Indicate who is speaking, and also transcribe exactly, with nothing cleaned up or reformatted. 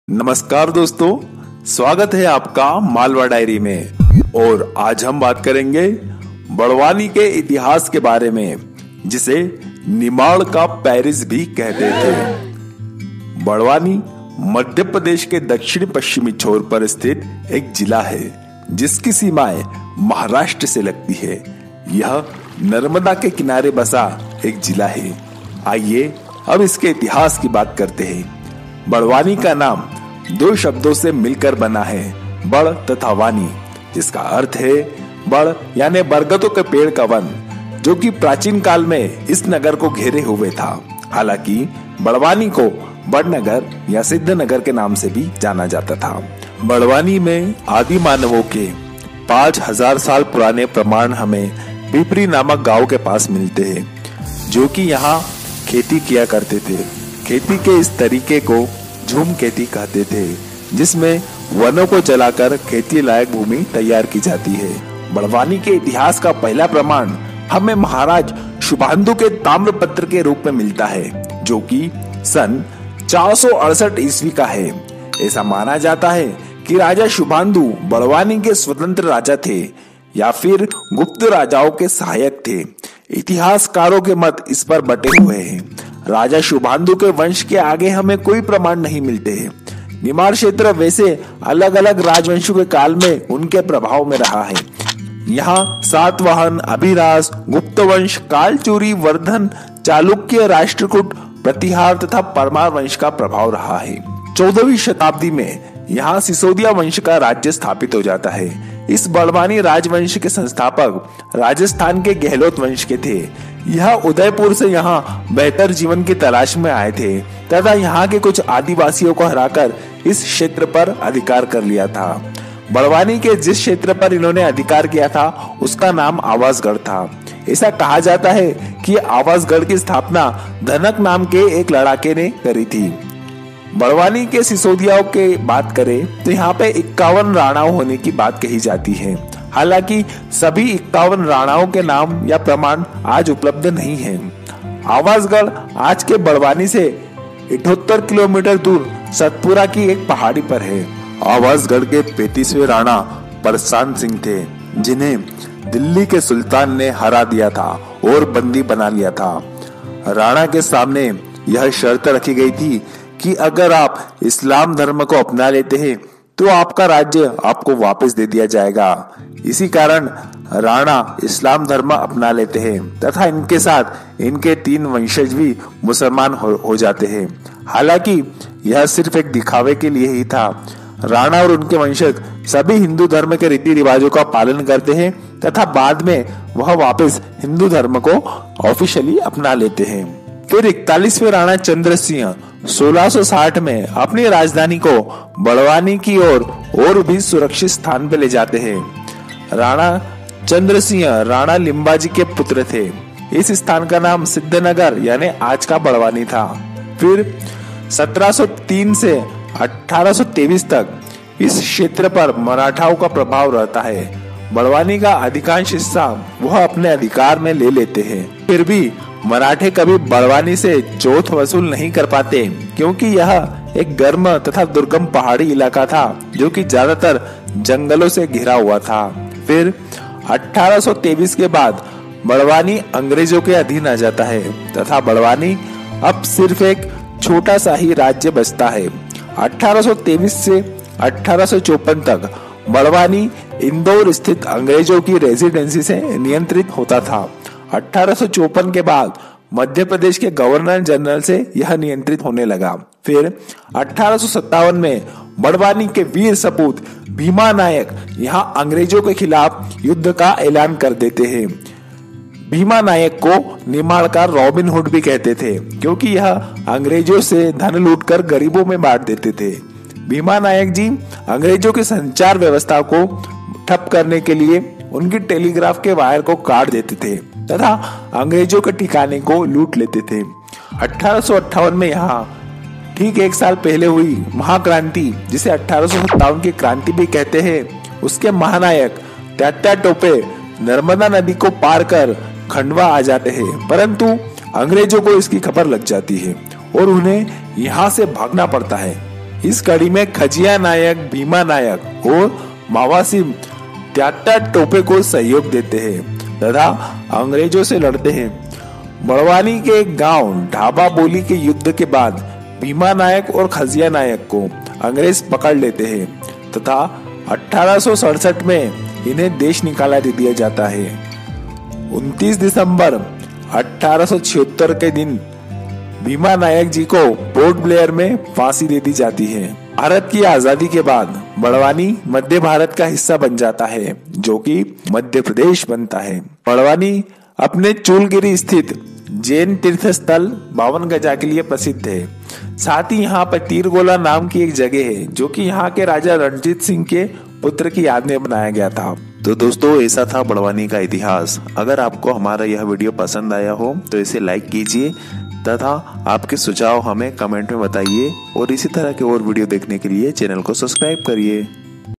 Speaker 1: नमस्कार दोस्तों, स्वागत है आपका मालवा डायरी में। और आज हम बात करेंगे बड़वानी के इतिहास के बारे में, जिसे निमाड़ का पेरिस भी कहते थे। बड़वानी मध्य प्रदेश के दक्षिण पश्चिमी छोर पर स्थित एक जिला है, जिसकी सीमाएं महाराष्ट्र से लगती है। यह नर्मदा के किनारे बसा एक जिला है। आइए अब इसके इतिहास की बात करते हैं। बड़वानी का नाम दो शब्दों से मिलकर बना है, बड़ तथा वानी, जिसका अर्थ है बड़ यानी बरगदों के पेड़ का वन, जो कि प्राचीन काल में इस नगर को घेरे हुए था। हालांकि बड़वानी को बड़नगर या सिद्धनगर के नाम से भी जाना जाता था। बड़वानी में आदि मानवों के पांच हजार साल पुराने प्रमाण हमें पिपरी नामक गांव के पास मिलते हैं, जो कि यहाँ खेती किया करते थे। खेती के इस तरीके को झूम खेती कहते थे, जिसमें वनों को जलाकर खेती लायक भूमि तैयार की जाती है। बड़वानी के इतिहास का पहला प्रमाण हमें महाराज शुभांधु के ताम्रपत्र के रूप में मिलता है, जो कि सन चार सौ अड़सठ ईस्वी का है। ऐसा माना जाता है कि राजा शुभांधु बड़वानी के स्वतंत्र राजा थे या फिर गुप्त राजाओं के सहायक थे। इतिहासकारों के मत इस पर बटे हुए हैं। राजा शुभांधु के वंश के आगे हमें कोई प्रमाण नहीं मिलते हैं। निमाड़ क्षेत्र वैसे अलग अलग राजवंशों के काल में उनके प्रभाव में रहा है। यहाँ सातवाहन, अभिरास, गुप्त वंश, कालचूरी, वर्धन, चालुक्य, राष्ट्रकूट, प्रतिहार तथा परमार वंश का प्रभाव रहा है। चौदहवीं शताब्दी में यहाँ सिसोदिया वंश का राज्य स्थापित हो जाता है। इस बड़वानी राजवंश के संस्थापक राजस्थान के गहलोत वंश के थे। यह उदयपुर से यहाँ बेहतर जीवन की तलाश में आए थे तथा यहाँ के कुछ आदिवासियों को हराकर इस क्षेत्र पर अधिकार कर लिया था। बड़वानी के जिस क्षेत्र पर इन्होंने अधिकार किया था, उसका नाम आवासगढ़ था। ऐसा कहा जाता है कि आवासगढ़ की स्थापना धनक नाम के एक लड़ाके ने करी थी। बड़वानी के सिसोदियाओं के बात करें तो यहाँ पे इक्यावन राणाओं होने की बात कही जाती है। हालांकि सभी इक्यावन राणाओं के नाम या प्रमाण आज उपलब्ध नहीं है। आवासगढ़ आज के बड़वानी से अठहत्तर किलोमीटर दूर सतपुरा की एक पहाड़ी पर है। आवासगढ़ के पैंतीसवें राणा परसान सिंह थे, जिन्हें दिल्ली के सुल्तान ने हरा दिया था और बंदी बना लिया था। राणा के सामने यह शर्त रखी गई थी कि अगर आप इस्लाम धर्म को अपना लेते हैं तो आपका राज्य आपको वापस दे दिया जाएगा। इसी कारण राणा इस्लाम धर्म अपना लेते हैं तथा इनके साथ इनके तीन वंशज भी मुसलमान हो, हो जाते हैं। हालांकि यह सिर्फ एक दिखावे के लिए ही था। राणा और उनके वंशज सभी हिंदू धर्म के रीति रिवाजों का पालन करते हैं तथा बाद में वह वापस हिंदू धर्म को ऑफिशियली अपना लेते हैं। फिर इकतालीसवें राणा चंद्र सिंह सोलह सौ साठ में अपनी राजधानी को बड़वानी की ओर और, और भी सुरक्षित स्थान पर ले जाते हैं। राणा चंद्र सिंह राणा लिम्बाजी के पुत्र थे। इस स्थान का नाम सिद्धनगर यानी आज का बड़वानी था। फिर सत्रह सौ तीन से अठारह सौ तेईस तक इस क्षेत्र पर मराठाओं का प्रभाव रहता है। बड़वानी का अधिकांश हिस्सा वह अपने अधिकार में ले लेते हैं। फिर भी मराठे कभी बड़वानी से जोत वसूल नहीं कर पाते, क्योंकि यह एक गर्म तथा दुर्गम पहाड़ी इलाका था, जो कि ज्यादातर जंगलों से घिरा हुआ था। फिर अठारह सौ तेईस के बाद बड़वानी अंग्रेजों के अधीन आ जाता है तथा बड़वानी अब सिर्फ एक छोटा सा ही राज्य बचता है। अठारह सौ तेईस से अठारह सौ चौपन तक बड़वानी इंदौर स्थित अंग्रेजों की रेजिडेंसी से नियंत्रित होता था। अठारह सौ चौपन के बाद मध्य प्रदेश के गवर्नर जनरल से यह नियंत्रित होने लगा। फिर अठारह सौ सत्तावन में बड़वानी के वीर सपूत भीमा नायक यहाँ अंग्रेजों के खिलाफ युद्ध का ऐलान कर देते हैं। भीमा नायक को निमाड़ का रॉबिन हुड भी कहते थे, क्योंकि यह अंग्रेजों से धन लूटकर गरीबों में बांट देते थे। भीमा नायक जी अंग्रेजों की संचार व्यवस्था को ठप करने के लिए उनकी टेलीग्राफ के वायर को काट देते थे तथा अंग्रेजों के ठिकाने को लूट लेते थे। अठारह सौ अट्ठावन में यहाँ ठीक एक साल पहले हुई महाक्रांति, जिसे अठारह सौ सत्तावन की क्रांति भी कहते हैं, उसके महानायक तात्या टोपे नर्मदा नदी को पार कर खंडवा आ जाते हैं, परंतु अंग्रेजों को इसकी खबर लग जाती है और उन्हें यहाँ से भागना पड़ता है। इस कड़ी में खजिया नायक, भीमा नायक और मावासिम त्याट्टा टोपे को सहयोग देते हैं तथा अंग्रेजों से लड़ते हैं। बड़वानी के गांव ढाबा बोली के युद्ध के बाद भीमा नायक और खजिया नायक को अंग्रेज पकड़ लेते हैं तथा अठारह सौ सड़सठ में इन्हें देश निकाला दे दिया जाता है। उनतीस दिसंबर अठारह सौ छिहत्तर के दिन भीमा नायक जी को पोर्ट ब्लेयर में फांसी दे दी जाती है। भारत की आजादी के बाद बड़वानी मध्य भारत का हिस्सा बन जाता है, जो कि मध्य प्रदेश बनता है। बड़वानी अपने चूलगिरी स्थित जैन तीर्थ स्थल बावन गजा के लिए प्रसिद्ध है। साथ ही यहाँ पर तीरगोला नाम की एक जगह है, जो कि यहाँ के राजा रणजीत सिंह के पुत्र की याद में बनाया गया था।
Speaker 2: तो दोस्तों, ऐसा था बड़वानी का इतिहास। अगर आपको हमारा यह वीडियो पसंद आया हो तो इसे लाइक कीजिए तथा आपके सुझाव हमें कमेंट में बताइए और इसी तरह के और वीडियो देखने के लिए चैनल को सब्सक्राइब करिए।